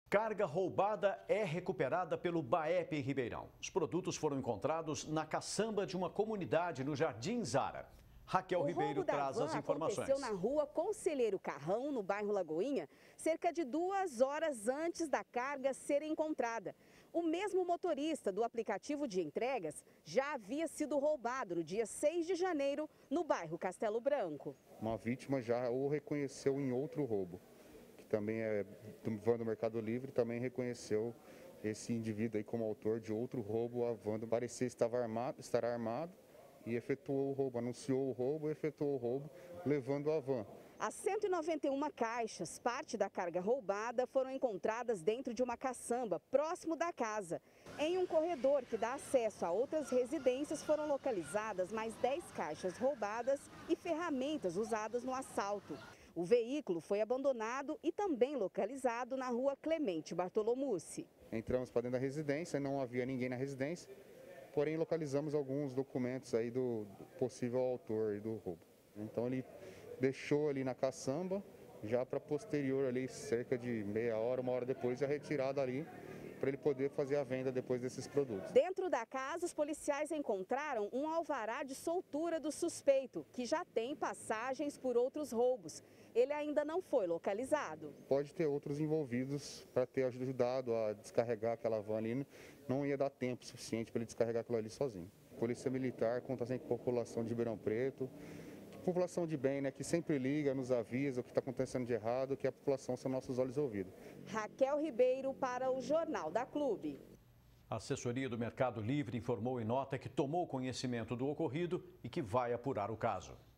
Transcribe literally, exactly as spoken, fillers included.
Carga roubada é recuperada pelo BAEP em Ribeirão. Os produtos foram encontrados na caçamba de uma comunidade no Jardim Zara. Raquel o Ribeiro traz as informações. Aconteceu na rua Conselheiro Carrão, no bairro Lagoinha, cerca de duas horas antes da carga ser encontrada. O mesmo motorista do aplicativo de entregas já havia sido roubado no dia seis de janeiro, no bairro Castelo Branco. Uma vítima já o reconheceu em outro roubo, que também é do van do Mercado Livre, também reconheceu esse indivíduo aí como autor de outro roubo. A van parecia estava armado, estar armado e efetuou o roubo, anunciou o roubo e efetuou o roubo, levando a van. As cento e noventa e uma caixas, parte da carga roubada, foram encontradas dentro de uma caçamba, próximo da casa. Em um corredor que dá acesso a outras residências, foram localizadas mais dez caixas roubadas e ferramentas usadas no assalto. O veículo foi abandonado e também localizado na rua Clemente Bartolomucci. Entramos para dentro da residência, não havia ninguém na residência, porém localizamos alguns documentos aí do possível autor do roubo. Então ele deixou ali na caçamba, já para posterior ali, cerca de meia hora, uma hora depois, a retirada ali, para ele poder fazer a venda depois desses produtos. Dentro da casa, os policiais encontraram um alvará de soltura do suspeito, que já tem passagens por outros roubos. Ele ainda não foi localizado. Pode ter outros envolvidos para ter ajudado a descarregar aquela van ali, não ia dar tempo suficiente para ele descarregar aquilo ali sozinho. Polícia Militar conta sempre com a população de Ribeirão Preto, população de bem, né, que sempre liga, nos avisa o que está acontecendo de errado, que a população são nossos olhos e ouvidos. Raquel Ribeiro para o Jornal da Clube. A assessoria do Mercado Livre informou em nota que tomou conhecimento do ocorrido e que vai apurar o caso.